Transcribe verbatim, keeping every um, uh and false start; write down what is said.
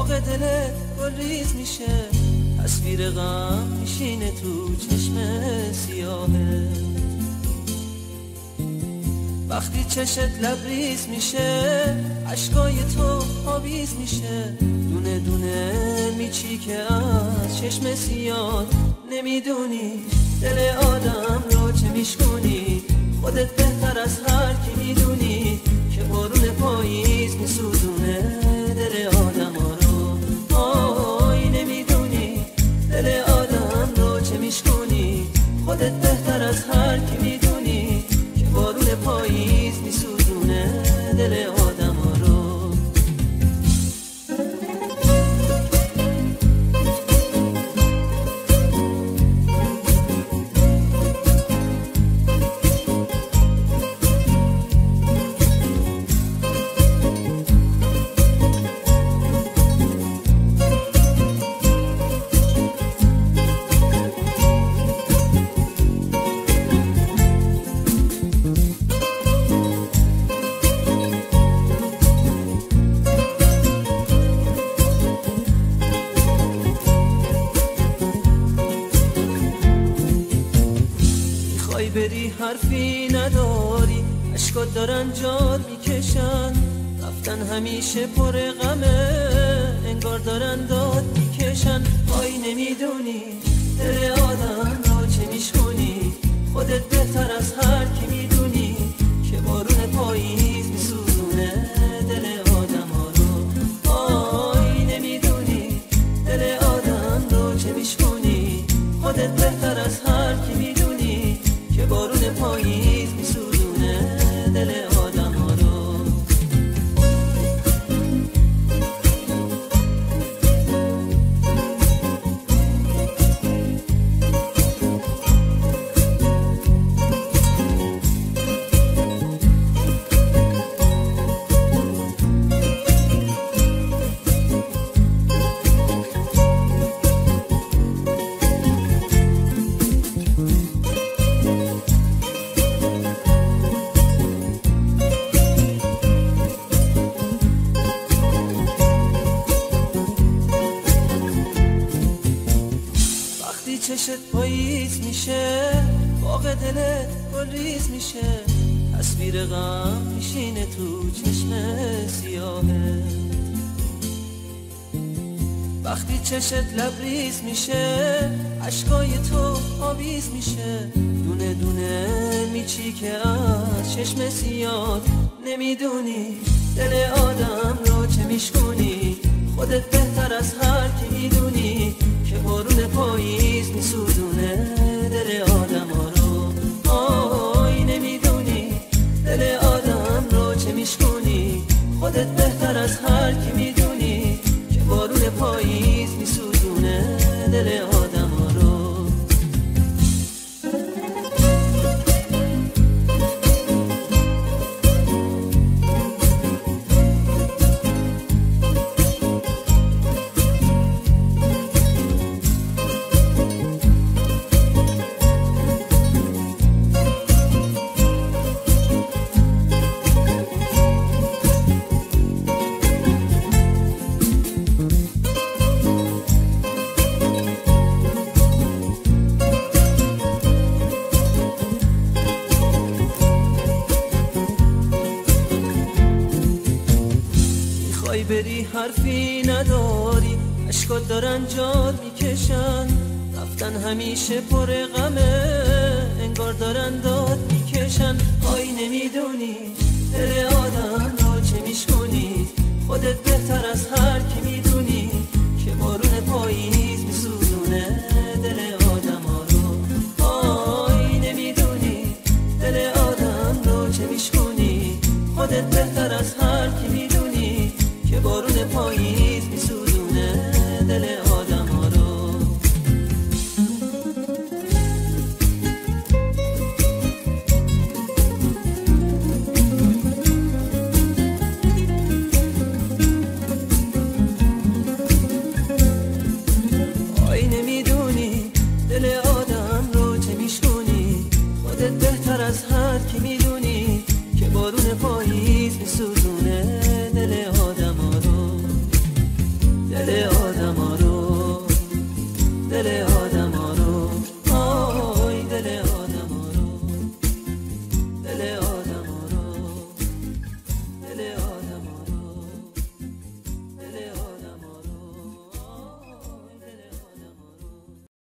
باغ دلت گل ریز میشه، تصویر غم میشینه تو چشم سیاهه. وقتی چشت لبریز میشه، عشقای تو آویز میشه، دونه دونه میچی که از چشم سیاه. نمیدونی دل آدم رو چه میشکنی، خودت بهتر از هر کی میدونی که بارون پاییز میسوزونه دل آدم ها رو. آی نمیدونی دل آدم رو چه میشکنی، خودت بهتر از هر کی میدونی که بارون پاییز میسوزونه دل آدم ها رو. بری حرفی نداری، اشکات دارن جاد میکشن، رفتن همیشه پر غمه، انگار دارن داد میکشن. آی نمیدونی دل آدم رو چه میشکنی، خودت بهتر از هر کی میدونی که بارون پاییز میسوزونه دل آدم ها رو. آی نمیدونی دل آدم رو چه میشکنی، خودت بهتر از هر کی میدونی که بارون پاییز میسوزونه دل آدم ها رو. چشت پاییز میشه، باغ دلت گل ریز میشه، تصویر غم میشینه تو چشم سیاهه. وقتی چشت لبریز میشه، عشقای تو آویز میشه، دونه دونه میچی که از چشم سیاه. نمیدونی دل آدم رو چه میشکنی، خودت بهتر از هر کی میدونی که بارون پاییز میسوزونه دل آدم ها رو. آی نمیدونی دل آدم رو چه میشکنی، خودت بهتر از هر کی میدونی که بارون پاییز میسوزونه دل آدم ها رو. بری حرفی نداری، اشکات دارن جاد میکشن، رفتن همیشه پر غمه، انگار دارن داد میکشن. آی نمیدونی دل آدم رو چه میشکنی، خودت بهتر از هر کی میدونی که بارون پاییز میسوزونه دل آدم ها رو. آی نمیدونی دل آدم رو چه میشکنی، خودت بهتر از هر کی میدونی که بارون پاییز